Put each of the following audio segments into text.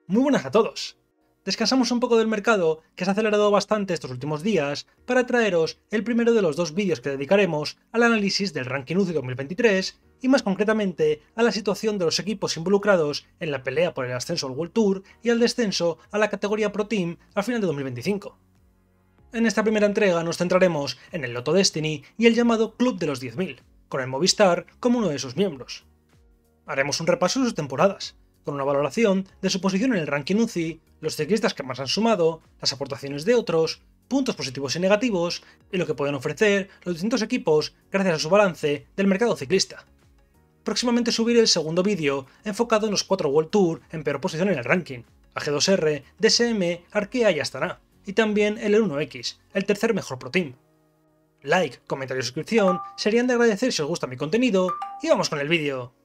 Muy buenas a todos. Descansamos un poco del mercado, que se ha acelerado bastante estos últimos días, para traeros el primero de los dos vídeos que dedicaremos al análisis del ranking UCI 2023 y más concretamente a la situación de los equipos involucrados en la pelea por el ascenso al World Tour y al descenso a la categoría Pro Team al final de 2025. En esta primera entrega nos centraremos en el Lotto Destiny y el llamado Club de los 10.000, con el Movistar como uno de sus miembros. Haremos un repaso de sus temporadas, con una valoración de su posición en el ranking UCI, los ciclistas que más han sumado, las aportaciones de otros, puntos positivos y negativos, y lo que pueden ofrecer los distintos equipos gracias a su balance del mercado ciclista. Próximamente subiré el segundo vídeo enfocado en los 4 World Tour en peor posición en el ranking, AG2R, DSM, Arkea y Astana, y también el 1X, el tercer mejor Pro Team. Like, comentario y suscripción serían de agradecer si os gusta mi contenido, y vamos con el vídeo.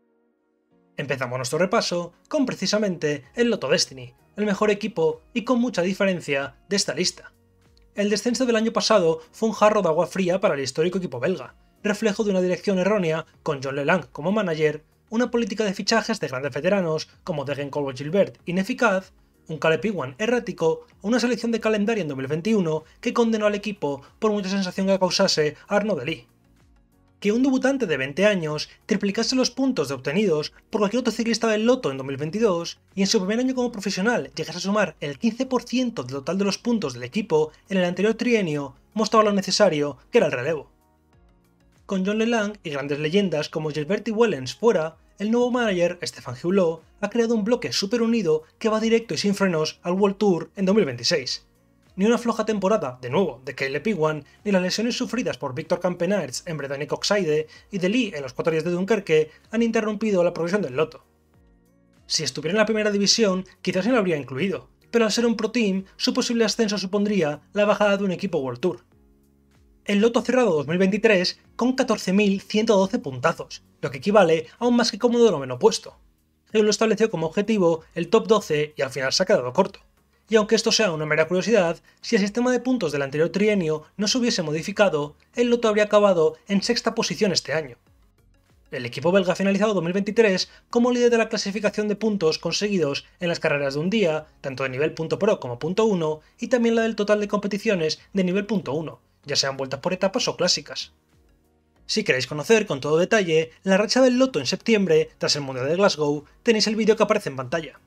Empezamos nuestro repaso con precisamente el Lotto Destiny, el mejor equipo y con mucha diferencia de esta lista. El descenso del año pasado fue un jarro de agua fría para el histórico equipo belga, reflejo de una dirección errónea con John Lelang como manager, una política de fichajes de grandes veteranos como Degenkolb-Gilbert ineficaz, un Caleb Ewan errático o una selección de calendario en 2021 que condenó al equipo por mucha sensación que causase Arnaud Delis. Que un debutante de 20 años triplicase los puntos obtenidos por cualquier otro ciclista del Lotto en 2022 y en su primer año como profesional llegase a sumar el 15% del total de los puntos del equipo en el anterior trienio mostraba lo necesario que era el relevo. Con John Lelang y grandes leyendas como Gilbert y Wellens fuera, el nuevo manager, Stefan Heulot, ha creado un bloque súper unido que va directo y sin frenos al World Tour en 2026. Ni una floja temporada, de nuevo, de Caleb Ewan, ni las lesiones sufridas por Victor Campenaerts en Bretagne Oxide y Delis en los 4 días de Dunkerque han interrumpido la progresión del Lotto. Si estuviera en la primera división, quizás se lo habría incluido, pero al ser un Pro Team, su posible ascenso supondría la bajada de un equipo World Tour. El Lotto ha cerrado 2023 con 14.112 puntazos, lo que equivale a un más que cómodo noveno puesto. Heulot estableció como objetivo el top 12 y al final se ha quedado corto. Y aunque esto sea una mera curiosidad, si el sistema de puntos del anterior trienio no se hubiese modificado, el Lotto habría acabado en sexta posición este año. El equipo belga ha finalizado 2023 como líder de la clasificación de puntos conseguidos en las carreras de un día, tanto de nivel .pro como .1, y también la del total de competiciones de nivel .1, ya sean vueltas por etapas o clásicas. Si queréis conocer con todo detalle la racha del Lotto en septiembre, tras el Mundial de Glasgow, tenéis el vídeo que aparece en pantalla.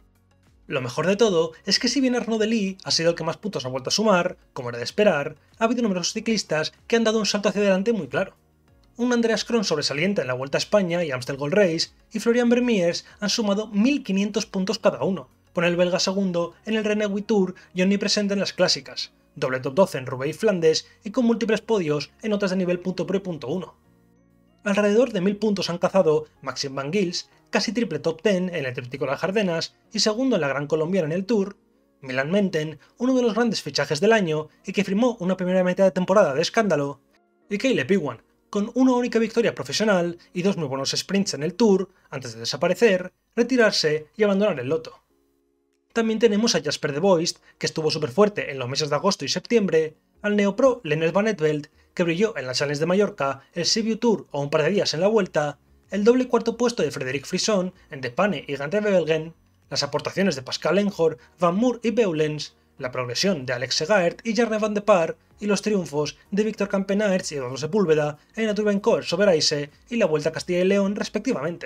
Lo mejor de todo es que si bien Arnaud Delis ha sido el que más puntos ha vuelto a sumar, como era de esperar, ha habido numerosos ciclistas que han dado un salto hacia adelante muy claro. Un Andreas Kron sobresaliente en la Vuelta a España y Amstel Gold Race, y Florian Vermeers han sumado 1.500 puntos cada uno, con el belga segundo en el Renewi Tour y omnipresente en las clásicas, doble top 12 en Roubaix y Flandes y con múltiples podios en otras de nivel .pro y .1. Alrededor de 1.000 puntos han cazado Maxime Van Gils, casi triple top 10 en el Tríptico de las Ardenas y segundo en la Gran Colombiana en el Tour, Milan Menten, uno de los grandes fichajes del año y que firmó una primera mitad de temporada de escándalo, y Caleb Ewan, con una única victoria profesional y 2 muy buenos sprints en el Tour, antes de desaparecer, retirarse y abandonar el Lotto. También tenemos a Jasper De Voist, que estuvo súper fuerte en los meses de agosto y septiembre, al neopro Lennart Van Etvelt, que brilló en las Challenge de Mallorca, el Sibiu Tour o un par de días en la Vuelta, el doble cuarto puesto de Frederic Frison en De Pane y Gante-Wevelgem, las aportaciones de Pascal Enjor, Van Moer y Beulens, la progresión de Alex Segaert y Jarne Van de Par y los triunfos de Victor Campenaerts y Eduardo Sepúlveda en la Tour sobre Ice y la Vuelta a Castilla y León respectivamente.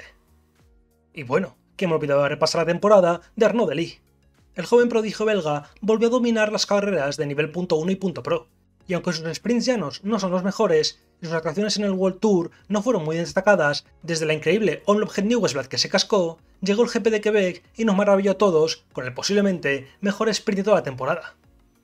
Y bueno, que me olvidaba repasar la temporada de Arnaud Delis. El joven prodigio belga volvió a dominar las carreras de nivel .1 y .pro, y aunque sus sprints llanos no son los mejores, y sus actuaciones en el World Tour no fueron muy destacadas, desde la increíble Omloop Het Nieuwsblad que se cascó, llegó el GP de Quebec y nos maravilló a todos con el posiblemente mejor sprint de toda la temporada.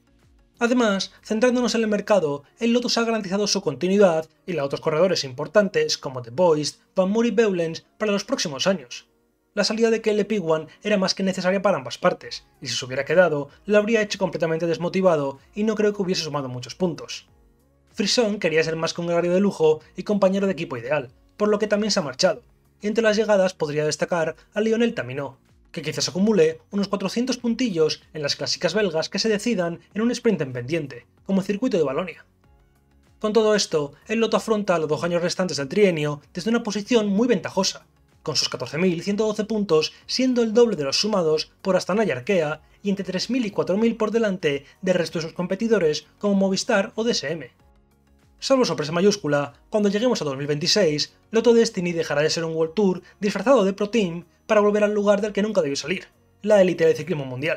Además, centrándonos en el mercado, el Lotto se ha garantizado su continuidad y la de otros corredores importantes como De Voist, Van Moer y Beulens para los próximos años. La salida de Caleb Ewan era más que necesaria para ambas partes, y si se hubiera quedado, lo habría hecho completamente desmotivado y no creo que hubiese sumado muchos puntos. Frison quería ser más que un gregario de lujo y compañero de equipo ideal, por lo que también se ha marchado, y entre las llegadas podría destacar a Lionel Taminot, que quizás acumule unos 400 puntillos en las clásicas belgas que se decidan en un sprint en pendiente, como el circuito de Valonia. Con todo esto, el Lotto afronta los 2 años restantes del trienio desde una posición muy ventajosa, con sus 14.112 puntos siendo el doble de los sumados por Astana y Arkea y entre 3.000 y 4.000 por delante del resto de sus competidores como Movistar o DSM. Salvo sorpresa mayúscula, cuando lleguemos a 2026, Lotto Destiny dejará de ser un World Tour disfrazado de Pro Team para volver al lugar del que nunca debió salir, la élite del ciclismo mundial.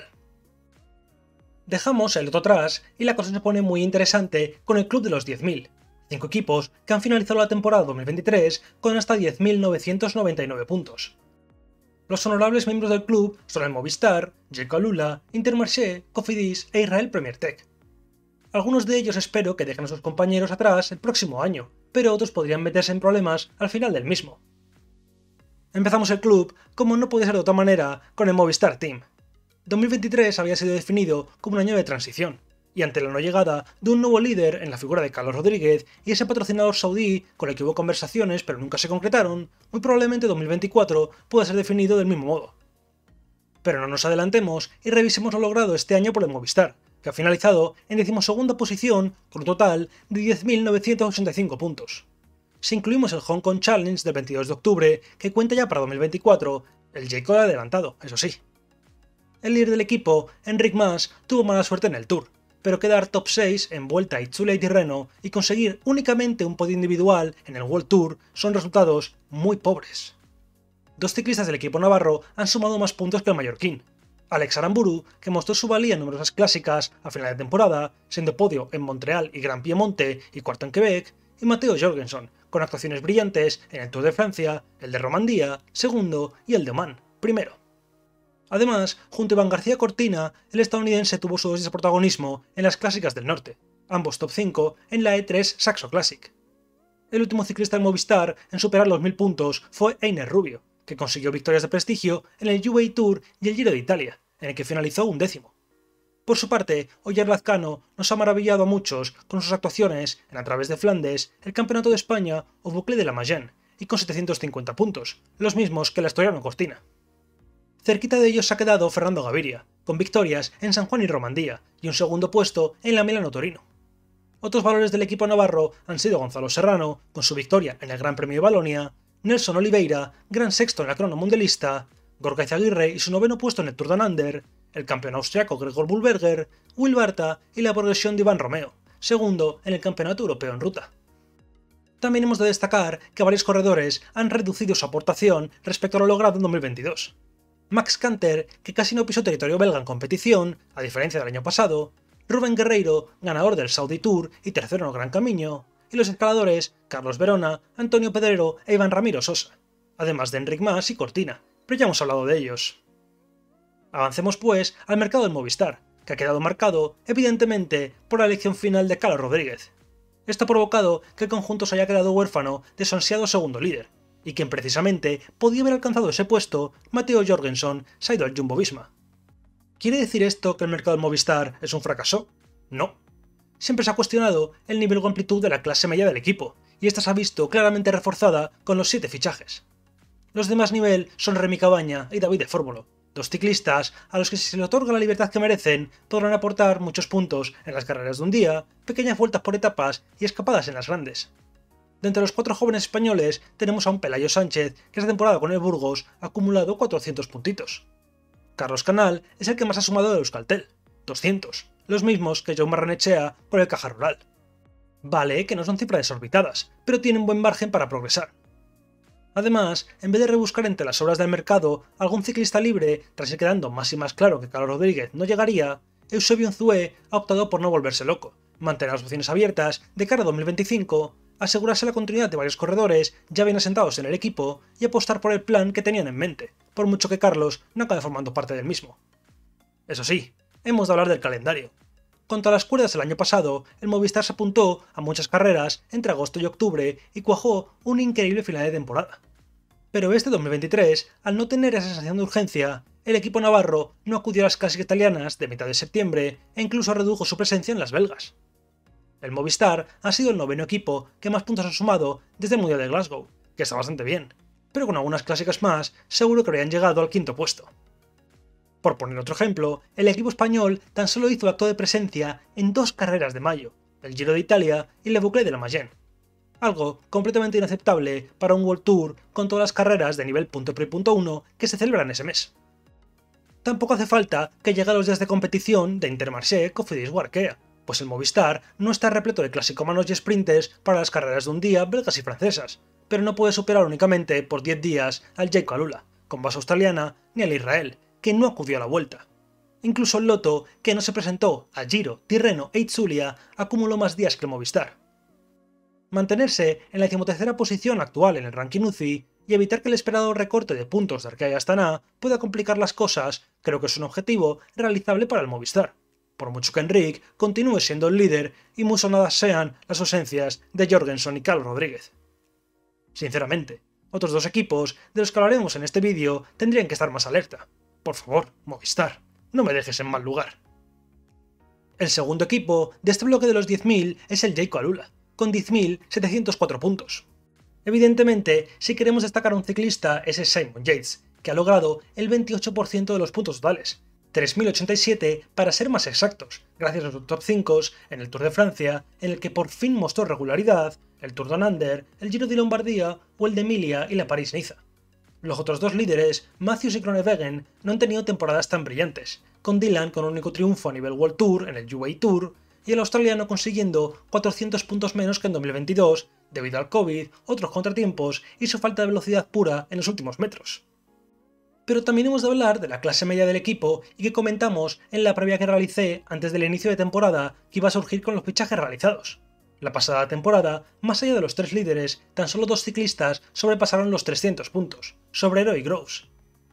Dejamos el Lotto atrás y la cosa se pone muy interesante con el Club de los 10.000, 5 equipos que han finalizado la temporada 2023 con hasta 10.999 puntos. Los honorables miembros del club son el Movistar, Jayco Alula, Intermarché, Cofidis e Israel Premier Tech. Algunos de ellos espero que dejen a sus compañeros atrás el próximo año, pero otros podrían meterse en problemas al final del mismo. Empezamos el club, como no puede ser de otra manera, con el Movistar Team. 2023 había sido definido como un año de transición, y ante la no llegada de un nuevo líder en la figura de Carlos Rodríguez y ese patrocinador saudí con el que hubo conversaciones pero nunca se concretaron, muy probablemente 2024 pueda ser definido del mismo modo. Pero no nos adelantemos y revisemos lo logrado este año por el Movistar, que ha finalizado en 12ª posición con un total de 10.985 puntos. Si incluimos el Hong Kong Challenge del 22 de octubre, que cuenta ya para 2024, el Jayco ha adelantado, eso sí. El líder del equipo, Enric Mas, tuvo mala suerte en el Tour, pero quedar top 6 en Vuelta y Chule y Tirreno y conseguir únicamente un podio individual en el World Tour son resultados muy pobres. Dos ciclistas del equipo navarro han sumado más puntos que el mallorquín. Alex Aramburu, que mostró su valía en numerosas clásicas a final de temporada, siendo podio en Montreal y Gran Piemonte y cuarto en Quebec, y Matteo Jorgenson, con actuaciones brillantes en el Tour de Francia, el de Romandía, segundo, y el de Oman, primero. Además, junto a Iván García Cortina, el estadounidense tuvo su dosis de protagonismo en las clásicas del norte, ambos top 5 en la E3 Saxo Classic. El último ciclista del Movistar en superar los 1000 puntos fue Einer Rubio, que consiguió victorias de prestigio en el UAE Tour y el Giro de Italia, en el que finalizó 11º. Por su parte, Oyer Lazcano nos ha maravillado a muchos con sus actuaciones en A través de Flandes, el Campeonato de España o Boucle de la Mayenne, y con 750 puntos, los mismos que el asturiano Cortina. Cerquita de ellos se ha quedado Fernando Gaviria, con victorias en San Juan y Romandía, y un segundo puesto en la Milano-Torino. Otros valores del equipo navarro han sido Gonzalo Serrano, con su victoria en el Gran Premio de Valonia, Nelson Oliveira, gran sexto en la crono mundialista, Gorka Izaguirre y su 9º puesto en el Tour Down Under, el campeón austriaco Gregor Bullberger, Will Barta y la progresión de Iván Romeo, segundo en el Campeonato Europeo en Ruta. También hemos de destacar que varios corredores han reducido su aportación respecto a lo logrado en 2022. Max Canter, que casi no pisó territorio belga en competición, a diferencia del año pasado, Rubén Guerreiro, ganador del Saudi Tour y tercero en el Gran Camino, y los escaladores Carlos Verona, Antonio Pedrero e Iván Ramiro Sosa, además de Enric Mas y Cortina, pero ya hemos hablado de ellos. Avancemos pues al mercado del Movistar, que ha quedado marcado, evidentemente, por la elección final de Carlos Rodríguez. Esto ha provocado que el conjunto se haya quedado huérfano de su ansiado segundo líder, y quien precisamente podía haber alcanzado ese puesto, Matteo Jorgenson, se ha ido al Jumbo-Visma. ¿Quiere decir esto que el mercado del Movistar es un fracaso? No. Siempre se ha cuestionado el nivel o amplitud de la clase media del equipo, y esta se ha visto claramente reforzada con los 7 fichajes. Los de más nivel son Remy Cabaña y David de Fórmulo, dos ciclistas a los que si se les otorga la libertad que merecen podrán aportar muchos puntos en las carreras de un día, pequeñas vueltas por etapas y escapadas en las grandes. De entre los 4 jóvenes españoles tenemos a un Pelayo Sánchez que esta temporada con el Burgos ha acumulado 400 puntitos. Carlos Canal es el que más ha sumado de Euskaltel, 200, los mismos que Jaume Barrenechea con el Caja Rural. Vale que no son cifras desorbitadas, pero tienen buen margen para progresar. Además, en vez de rebuscar entre las obras del mercado algún ciclista libre, tras ir quedando más y más claro que Carlos Rodríguez no llegaría, Eusebio Unzué ha optado por no volverse loco, mantener las opciones abiertas de cara a 2025, asegurarse la continuidad de varios corredores ya bien asentados en el equipo y apostar por el plan que tenían en mente, por mucho que Carlos no acabe formando parte del mismo. Eso sí, hemos de hablar del calendario. Contra las cuerdas el año pasado, el Movistar se apuntó a muchas carreras entre agosto y octubre y cuajó un increíble final de temporada. Pero este 2023, al no tener esa sensación de urgencia, el equipo navarro no acudió a las clásicas italianas de mitad de septiembre e incluso redujo su presencia en las belgas. El Movistar ha sido el 9º equipo que más puntos ha sumado desde el Mundial de Glasgow, que está bastante bien, pero con algunas clásicas más seguro que habrían llegado al 5º puesto. Por poner otro ejemplo, el equipo español tan solo hizo acto de presencia en 2 carreras de mayo, el Giro de Italia y la Boucle de la Mayenne. algo completamente inaceptable para un World Tour con todas las carreras de nivel .pre.1 que se celebran ese mes. Tampoco hace falta que llegue a los días de competición de Intermarché, Cofidis o Arkea, pues el Movistar no está repleto de clásicómanos y sprinters para las carreras de un día belgas y francesas, pero no puede superar únicamente por 10 días al Jayco Alula, con base australiana, ni al Israel, que no acudió a la vuelta. Incluso el Lotto, que no se presentó a Giro, Tirreno e Itzulia, acumuló más días que el Movistar. Mantenerse en la 13ª posición actual en el ranking UCI y evitar que el esperado recorte de puntos de Arkea y Astana pueda complicar las cosas, creo que es un objetivo realizable para el Movistar, por mucho que Enric continúe siendo el líder y muy sonadas sean las ausencias de Jorgenson y Carlos Rodríguez. Sinceramente, otros dos equipos de los que hablaremos en este vídeo tendrían que estar más alerta. Por favor, Movistar, no me dejes en mal lugar. El segundo equipo de este bloque de los 10.000 es el Jayco Alula, con 10.704 puntos. Evidentemente, si queremos destacar a un ciclista, ese es Simon Yates, que ha logrado el 28% de los puntos totales, 3.087 para ser más exactos, gracias a sus top 5 en el Tour de Francia, en el que por fin mostró regularidad, el Tour Down Under, el Giro de Lombardía o el de Emilia y la París-Niza. Los otros dos líderes, Matthews y Groenewegen, no han tenido temporadas tan brillantes, con Dylan con un único triunfo a nivel World Tour en el UAE Tour, y el australiano consiguiendo 400 puntos menos que en 2022, debido al COVID, otros contratiempos y su falta de velocidad pura en los últimos metros. Pero también hemos de hablar de la clase media del equipo y que comentamos en la previa que realicé antes del inicio de temporada que iba a surgir con los fichajes realizados. La pasada temporada, más allá de los tres líderes, tan solo dos ciclistas sobrepasaron los 300 puntos, Sobrero y Groves.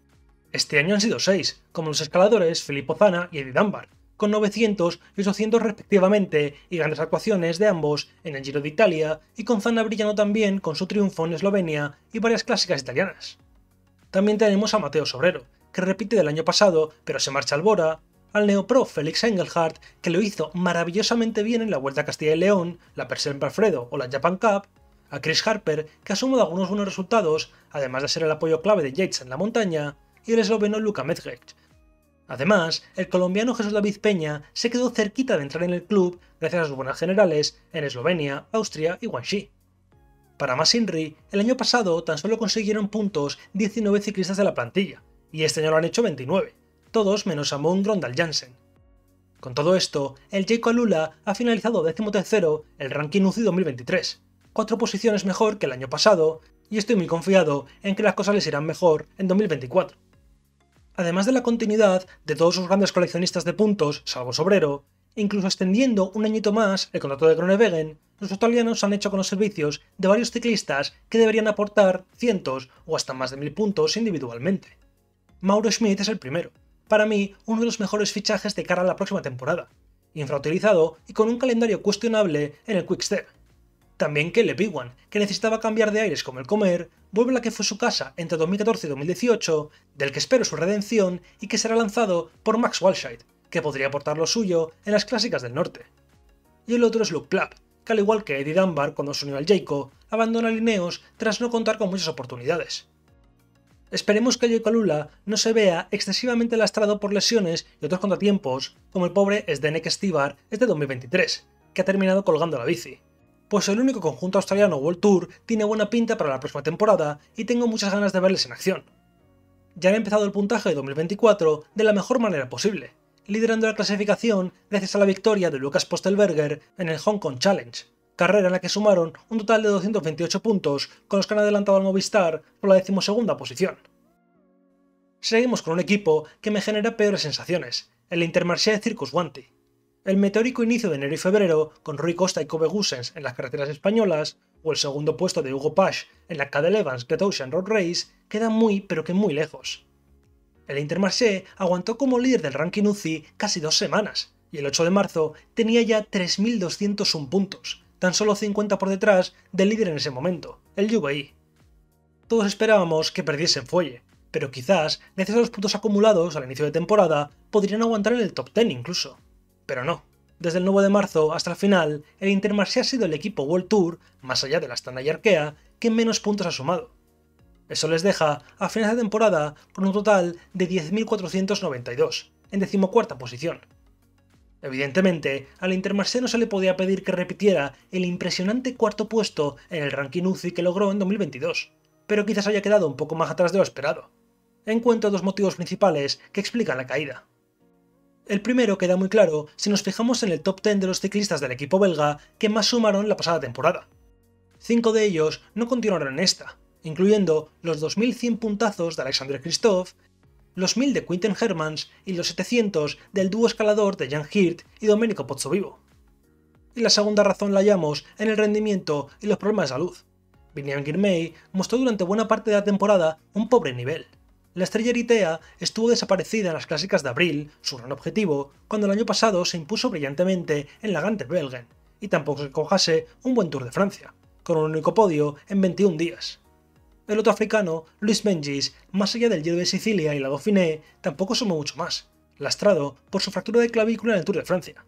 Este año han sido 6, como los escaladores Filippo Zana y Eddie Dunbar, con 900 y 800 respectivamente, y grandes actuaciones de ambos en el Giro de Italia, y con Zana brillando también con su triunfo en Eslovenia y varias clásicas italianas. También tenemos a Mateo Sobrero, que repite del año pasado, pero se marcha al Bora, al neopro Felix Engelhardt, que lo hizo maravillosamente bien en la Vuelta a Castilla y León, la Perseverance Alfredo o la Japan Cup, a Chris Harper, que ha sumado algunos buenos resultados, además de ser el apoyo clave de Yates en la montaña, y el esloveno Luka Medved. Además, el colombiano Jesús David Peña se quedó cerquita de entrar en el club gracias a sus buenas generales en Eslovenia, Austria y Guangxi. Para más Inri, el año pasado tan solo consiguieron puntos 19 ciclistas de la plantilla, y este año lo han hecho 29, todos menos Amund Grøndal Jansen. Con todo esto, el Jayco Alula ha finalizado 13º el ranking UCI 2023, 4 posiciones mejor que el año pasado, y estoy muy confiado en que las cosas les irán mejor en 2024. Además de la continuidad de todos sus grandes coleccionistas de puntos, salvo Sobrero, incluso extendiendo un añito más el contrato de Groenewegen, los australianos han hecho con los servicios de varios ciclistas que deberían aportar cientos o hasta más de 1000 puntos individualmente. Mauro Schmid es el primero, para mí uno de los mejores fichajes de cara a la próxima temporada, infrautilizado y con un calendario cuestionable en el Quick-Step. También Caleb Ewan, que necesitaba cambiar de aires como el comer, vuelve a la que fue su casa entre 2014 y 2018, del que espero su redención y que será lanzado por Max Walscheid, que podría aportar lo suyo en las clásicas del norte. Y el otro es Luke Plapp, que al igual que Eddie Dunbar cuando se unió al Jayco, abandona Lineos tras no contar con muchas oportunidades. Esperemos que el Jayco Alula no se vea excesivamente lastrado por lesiones y otros contratiempos, como el pobre Zdenek Estibar de 2023, que ha terminado colgando la bici. Pues el único conjunto australiano World Tour tiene buena pinta para la próxima temporada y tengo muchas ganas de verles en acción. Ya han empezado el puntaje de 2024 de la mejor manera posible, liderando la clasificación gracias a la victoria de Lucas Postelberger en el Hong Kong Challenge, carrera en la que sumaron un total de 228 puntos, con los que han adelantado al Movistar por la 12ª posición. Seguimos con un equipo que me genera peores sensaciones, el Intermarché Circus Wanty. El meteórico inicio de enero y febrero, con Rui Costa y Kobe Goossens en las carreteras españolas, o el segundo puesto de Hugo Pasch en la Cadel Evans Great Ocean Road Race, queda muy pero que muy lejos. El Intermarché aguantó como líder del ranking UCI casi 2 semanas, y el 8 de marzo tenía ya 3.201 puntos, tan solo 50 por detrás del líder en ese momento, el UAE. Todos esperábamos que perdiesen fuelle, pero quizás, gracias a los puntos acumulados al inicio de temporada, podrían aguantar en el top 10 incluso. Pero no. Desde el 9 de marzo hasta el final, el Intermarché ha sido el equipo World Tour, más allá de la Astana y Arkea, que menos puntos ha sumado. Eso les deja, a finales de temporada, con un total de 10.492, en 14ª posición. Evidentemente, al Intermarché no se le podía pedir que repitiera el impresionante cuarto puesto en el ranking UCI que logró en 2022, pero quizás haya quedado un poco más atrás de lo esperado. Encuentro dos motivos principales que explican la caída. El primero queda muy claro si nos fijamos en el top 10 de los ciclistas del equipo belga que más sumaron la pasada temporada. 5 de ellos no continuaron en esta, incluyendo los 2100 puntazos de Alexander Kristoff, los 1000 de Quinten Hermans y los 700 del dúo escalador de Jan Hirt y Domenico Pozzovivo. Y la segunda razón la hallamos en el rendimiento y los problemas de salud. Biniam Girmay mostró durante buena parte de la temporada un pobre nivel. La estrella eritea estuvo desaparecida en las clásicas de abril, su gran objetivo, cuando el año pasado se impuso brillantemente en la Ganter Belgen, y tampoco se cojase un buen Tour de Francia, con un único podio en 21 días. El otro africano, Luis Mengis, más allá del Giro de Sicilia y la Dauphiné, tampoco sumó mucho más, lastrado por su fractura de clavícula en el Tour de Francia.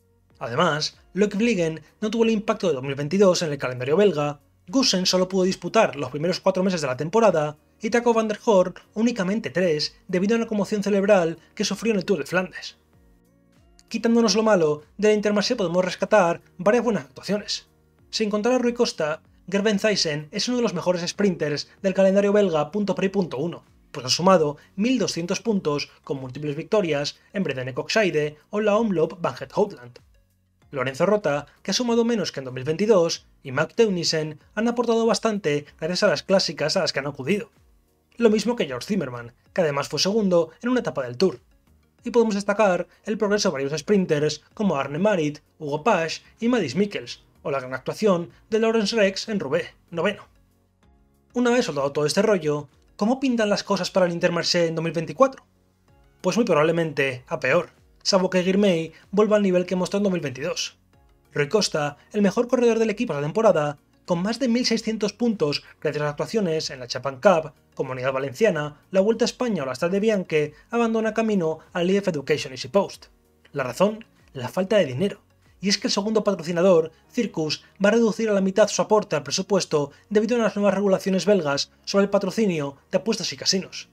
Además, Loic Vliegen no tuvo el impacto de 2022 en el calendario belga, Gussen solo pudo disputar los primeros 4 meses de la temporada y Taco van der Hoorn únicamente 3 debido a una conmoción cerebral que sufrió en el Tour de Flandes. Quitándonos lo malo, de la Intermarché podemos rescatar varias buenas actuaciones. Sin contar a Rui Costa, Gerben Thijssen es uno de los mejores sprinters del calendario belga .pre.1, pues ha sumado 1200 puntos con múltiples victorias en Brede-Necoxide o la Omloop Van Het Houtland. Lorenzo Rota, que ha sumado menos que en 2022, y Mark Teunissen han aportado bastante gracias a las clásicas a las que han acudido. Lo mismo que George Zimmerman, que además fue segundo en una etapa del Tour. Y podemos destacar el progreso de varios sprinters como Arne Marit, Hugo Pasch y Mads Mikkels, o la gran actuación de Lawrence Rex en Roubaix, noveno. Una vez soldado todo este rollo, ¿cómo pintan las cosas para el Intermarché en 2024? Pues muy probablemente a peor, salvo que Girmay vuelva al nivel que mostró en 2022. Rui Costa, el mejor corredor del equipo esta temporada, con más de 1600 puntos gracias a actuaciones en la Chapman Cup, Comunidad Valenciana, la Vuelta a España o la Strade Bianche, abandona camino al Life Education Easy Post. ¿La razón? La falta de dinero. Y es que el segundo patrocinador, Circus, va a reducir a la mitad su aporte al presupuesto debido a las nuevas regulaciones belgas sobre el patrocinio de apuestas y casinos.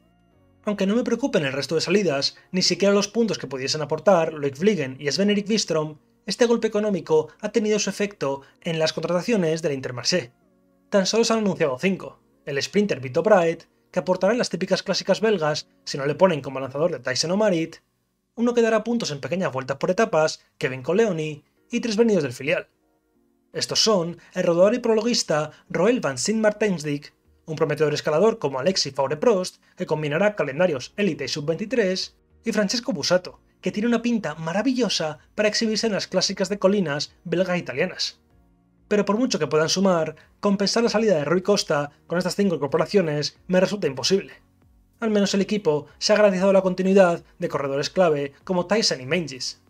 Aunque no me preocupen el resto de salidas, ni siquiera los puntos que pudiesen aportar Loic Vliegen y Sven-Erik Wistrom, este golpe económico ha tenido su efecto en las contrataciones del Intermarché. Tan solo se han anunciado 5, el sprinter Vito Braet, que aportará en las típicas clásicas belgas si no le ponen como lanzador de Thijssen o Marit, uno que dará puntos en pequeñas vueltas por etapas, Kevin Colleoni, y 3 venidos del filial. Estos son el rodador y prologuista Roel van Sint-Maartensdijk, un prometedor escalador como Alexis Faure-Prost, que combinará calendarios élite y sub-23, y Francesco Busato, que tiene una pinta maravillosa para exhibirse en las clásicas de colinas belgas e italianas. Pero por mucho que puedan sumar, compensar la salida de Rui Costa con estas 5 incorporaciones me resulta imposible. Al menos el equipo se ha garantizado la continuidad de corredores clave como Thijssen y Mengis.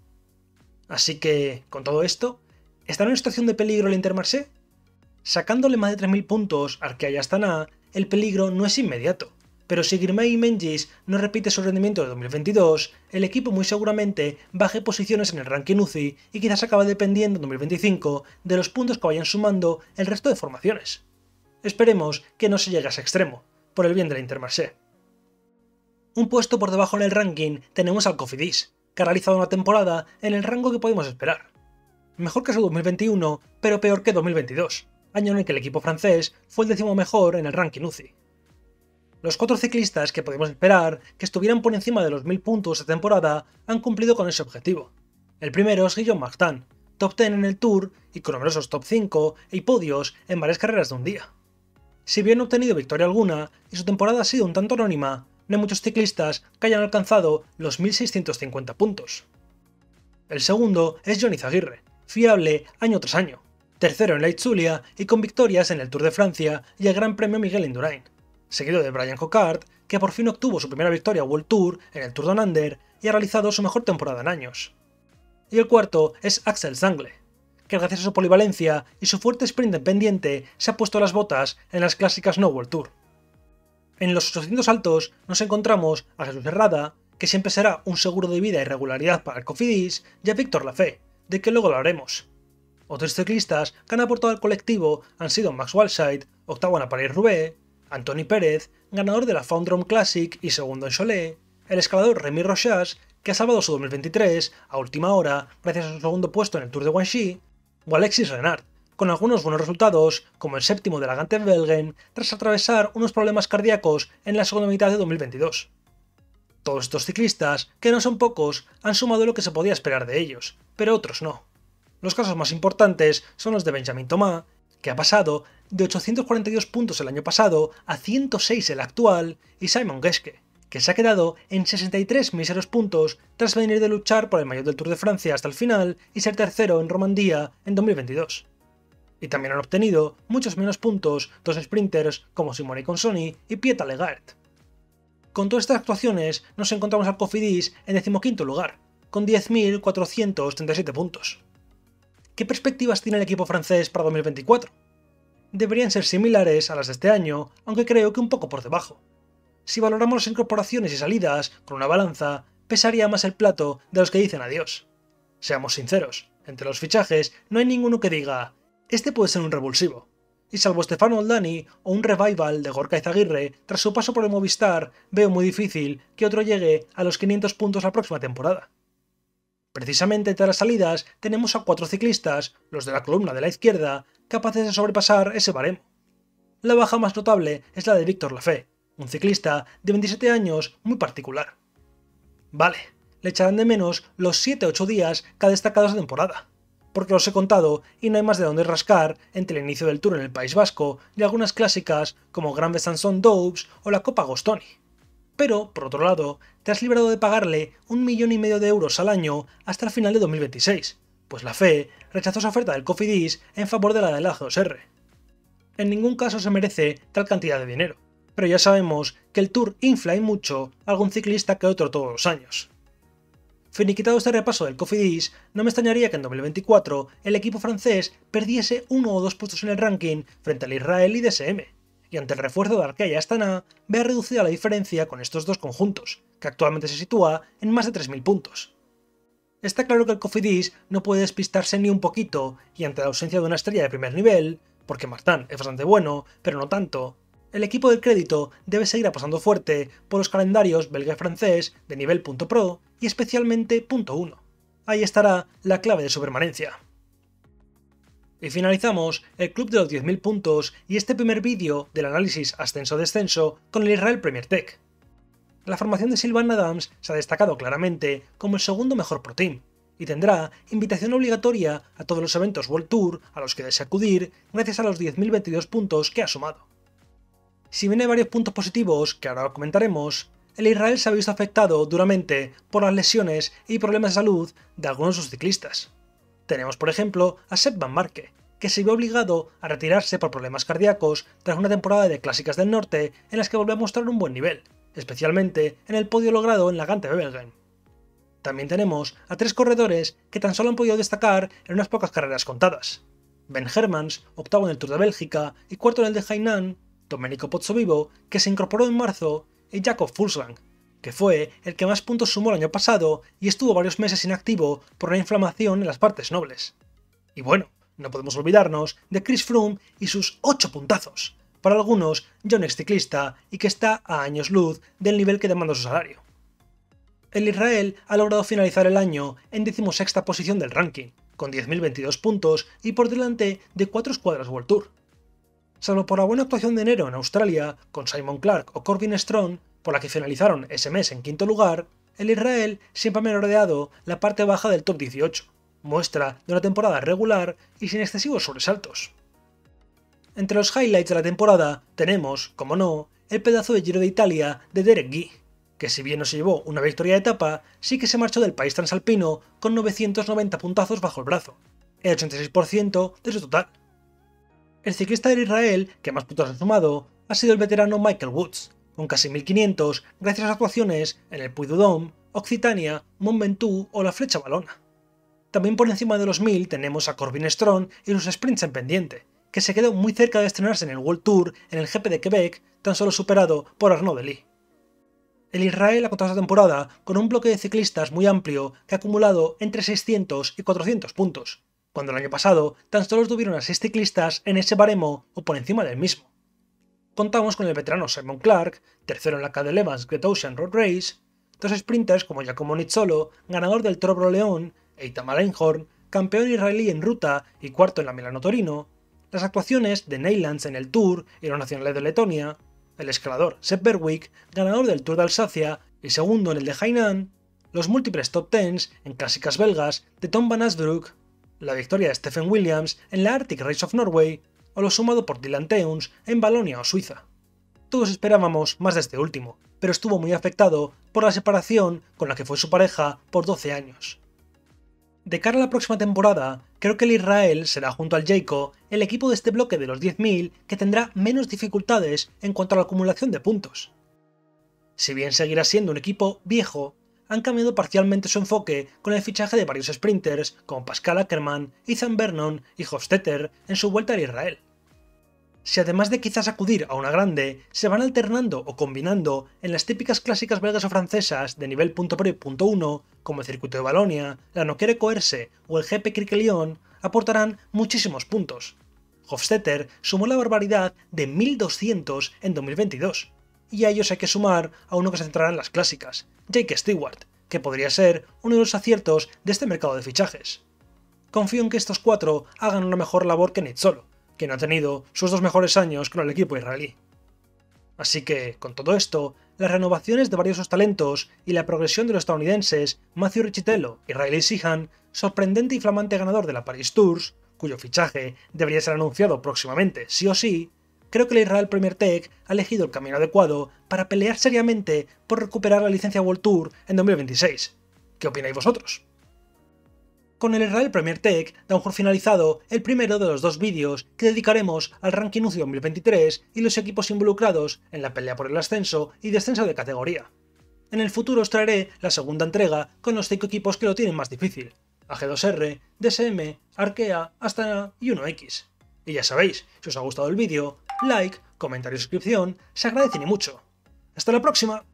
Así que, con todo esto, ¿estará en una situación de peligro el Intermarché? Sacándole más de 3000 puntos a Arkea y Astana, el peligro no es inmediato, pero si Girmay y Mengis no repite su rendimiento de 2022, el equipo muy seguramente baje posiciones en el ranking UCI y quizás acabe dependiendo en 2025 de los puntos que vayan sumando el resto de formaciones. Esperemos que no se llegue a ese extremo, por el bien de la Intermarché. Un puesto por debajo en el ranking tenemos al Cofidis, que ha realizado una temporada en el rango que podemos esperar. Mejor que su 2021, pero peor que 2022, año en el que el equipo francés fue el 10º mejor en el ranking UCI. Los 4 ciclistas que podemos esperar que estuvieran por encima de los 1000 puntos de temporada han cumplido con ese objetivo. El primero es Guillaume Martin, top 10 en el Tour y con numerosos top 5 y podios en varias carreras de un día. Si bien no ha obtenido victoria alguna y su temporada ha sido un tanto anónima, no hay muchos ciclistas que hayan alcanzado los 1650 puntos. El segundo es Johnny Zaguirre, fiable año tras año, tercero en la Itzulia y con victorias en el Tour de Francia y el Gran Premio Miguel Indurain, seguido de Brian Coquard, que por fin obtuvo su primera victoria World Tour en el Tour Down Under y ha realizado su mejor temporada en años. Y el cuarto es Axel Zangle, que gracias a su polivalencia y su fuerte sprint pendiente se ha puesto las botas en las clásicas No World Tour. En los 800 altos nos encontramos a Jesús Herrada, que siempre será un seguro de vida y regularidad para el Cofidis, y a Víctor Lafay, de que luego lo haremos. Otros ciclistas que han aportado al colectivo han sido Max Walscheid, octavo en París-Roubaix, Antoni Pérez, ganador de la Foundrom Classic y segundo en Cholet, el escalador Remy Rochas, que ha salvado su 2023 a última hora gracias a su segundo puesto en el Tour de Guangxi, o Alexis Renard, con algunos buenos resultados, como el séptimo de la Gante-Wevelgem, tras atravesar unos problemas cardíacos en la segunda mitad de 2022. Todos estos ciclistas, que no son pocos, han sumado lo que se podía esperar de ellos, pero otros no. Los casos más importantes son los de Benjamin Thomas, que ha pasado de 842 puntos el año pasado a 106 el actual, y Simon Geschke, que se ha quedado en 63 míseros puntos tras venir de luchar por el maillot del Tour de Francia hasta el final y ser tercero en Romandía en 2022. Y también han obtenido muchos menos puntos dos sprinters como Simone Consoni y Pieta Legard. Con todas estas actuaciones nos encontramos al Cofidis en 15º lugar, con 10.437 puntos. ¿Qué perspectivas tiene el equipo francés para 2024? Deberían ser similares a las de este año, aunque creo que un poco por debajo. Si valoramos las incorporaciones y salidas con una balanza, pesaría más el plato de los que dicen adiós. Seamos sinceros, entre los fichajes no hay ninguno que diga «este puede ser un revulsivo». Y salvo Stefano Oldani o un revival de Gorka Izaguirre, tras su paso por el Movistar, veo muy difícil que otro llegue a los 500 puntos la próxima temporada. Precisamente entre las salidas tenemos a 4 ciclistas, los de la columna de la izquierda, capaces de sobrepasar ese baremo. La baja más notable es la de Victor Lafay, un ciclista de 27 años muy particular. Vale, le echarán de menos los 7-8 días que ha destacado esta temporada, porque los he contado y no hay más de dónde rascar entre el inicio del Tour en el País Vasco y algunas clásicas como Grand Besançon Doubs o la Copa Agostoni. Pero, por otro lado, te has librado de pagarle 1,5 millones de euros al año hasta el final de 2026, pues la FE rechazó su oferta del Cofidis en favor de la de la G2R. En ningún caso se merece tal cantidad de dinero, pero ya sabemos que el Tour infla y mucho a algún ciclista que otro todos los años. Finiquitado este repaso del Cofidis, no me extrañaría que en 2024 el equipo francés perdiese 1 o 2 puestos en el ranking frente al Israel y DSM, y ante el refuerzo de Arkea y Astana vea reducida la diferencia con estos dos conjuntos, que actualmente se sitúa en más de 3.000 puntos. Está claro que el Cofidis no puede despistarse ni un poquito, y ante la ausencia de una estrella de primer nivel, porque Martin es bastante bueno, pero no tanto, el equipo del crédito debe seguir apostando fuerte por los calendarios belga y francés de nivel .pro y especialmente .1. Ahí estará la clave de su permanencia. Y finalizamos el club de los 10.000 puntos y este primer vídeo del análisis ascenso-descenso con el Israel Premier Tech. La formación de Sylvain Adams se ha destacado claramente como el segundo mejor pro team, y tendrá invitación obligatoria a todos los eventos World Tour a los que desea acudir gracias a los 10.022 puntos que ha sumado. Si bien hay varios puntos positivos que ahora comentaremos, el Israel se ha visto afectado duramente por las lesiones y problemas de salud de algunos de sus ciclistas. Tenemos por ejemplo a Sepp Van Marke, que se vio obligado a retirarse por problemas cardíacos tras una temporada de Clásicas del Norte en las que volvió a mostrar un buen nivel, especialmente en el podio logrado en la Gante-Wevelgem. También tenemos a 3 corredores que tan solo han podido destacar en unas pocas carreras contadas. Ben Hermans, octavo en el Tour de Bélgica y cuarto en el de Hainan, Domenico Pozzovivo, que se incorporó en marzo, y Jakob Fuglsang, que fue el que más puntos sumó el año pasado y estuvo varios meses inactivo por una inflamación en las partes nobles. Y bueno, no podemos olvidarnos de Chris Froome y sus 8 puntazos, para algunos ya un ex ciclista y que está a años luz del nivel que demanda su salario. El Israel ha logrado finalizar el año en 16ª posición del ranking, con 10.022 puntos y por delante de 4 escuadras World Tour. Salvo por la buena actuación de enero en Australia, con Simon Clark o Corbin Strong, por la que finalizaron ese mes en 5º lugar, el Israel siempre ha merodeado la parte baja del top 18, muestra de una temporada regular y sin excesivos sobresaltos. Entre los highlights de la temporada tenemos, como no, el pedazo de Giro de Italia de Derek Guy, que si bien no se llevó una victoria de etapa, sí que se marchó del país transalpino con 990 puntazos bajo el brazo, el 86% de su total. El ciclista del Israel que más puntos ha sumado ha sido el veterano Michael Woods, con casi 1.500 gracias a las actuaciones en el Puy-de-Dôme, Occitania, Mont Ventoux o la Flecha Valona. También por encima de los 1.000 tenemos a Corbin Strong y sus sprints en pendiente, que se quedó muy cerca de estrenarse en el World Tour en el GP de Quebec, tan solo superado por Arnaud Delis. El Israel ha contado esta temporada con un bloque de ciclistas muy amplio que ha acumulado entre 600 y 400 puntos, cuando el año pasado tan solo tuvieron a 6 ciclistas en ese baremo o por encima del mismo. Contamos con el veterano Simon Clark, tercero en la Cadel Evans Great Ocean Road Race, dos sprinters como Giacomo Nizzolo, ganador del Toro León, Itamar Einhorn, campeón israelí en ruta y cuarto en la Milano-Torino, las actuaciones de Neylands en el Tour y los nacionales de Letonia, el escalador Sepp Berwick, ganador del Tour de Alsacia y segundo en el de Hainan, los múltiples top 10 en clásicas belgas de Tom van Asbroek, la victoria de Stephen Williams en la Arctic Race of Norway o lo sumado por Dylan Teuns en Valonia o Suiza. Todos esperábamos más de este último, pero estuvo muy afectado por la separación con la que fue su pareja por 12 años. De cara a la próxima temporada, creo que el Israel será junto al Jayco el equipo de este bloque de los 10.000 que tendrá menos dificultades en cuanto a la acumulación de puntos. Si bien seguirá siendo un equipo viejo, han cambiado parcialmente su enfoque con el fichaje de varios sprinters como Pascal Ackermann, Ethan Vernon y Hofstetter en su vuelta al Israel. Si además de quizás acudir a una grande, se van alternando o combinando en las típicas clásicas belgas o francesas de nivel .pre.1, como el circuito de Valonia, la Nokere Koerse o el GP Criquelión, aportarán muchísimos puntos. Hofstetter sumó la barbaridad de 1200 en 2022, y a ellos hay que sumar a uno que se centrará en las clásicas, Jake Stewart, que podría ser uno de los aciertos de este mercado de fichajes. Confío en que estos cuatro hagan una mejor labor que Nizzolo, quien ha tenido sus dos mejores años con el equipo israelí. Así que, con todo esto, las renovaciones de varios de sus talentos y la progresión de los estadounidenses Matthew Riccitello y Riley Sheehan, sorprendente y flamante ganador de la Paris Tours, cuyo fichaje debería ser anunciado próximamente sí o sí, creo que el Israel Premier Tech ha elegido el camino adecuado para pelear seriamente por recuperar la licencia World Tour en 2026. ¿Qué opináis vosotros? Con el Israel Premier Tech damos por finalizado el primero de los dos vídeos que dedicaremos al Ranking UCI 2023 y los equipos involucrados en la pelea por el ascenso y descenso de categoría. En el futuro os traeré la segunda entrega con los 5 equipos que lo tienen más difícil: AG2R, DSM, Arkea, Astana y 1X. Y ya sabéis, si os ha gustado el vídeo, like, comentario y suscripción se agradecen y mucho. ¡Hasta la próxima!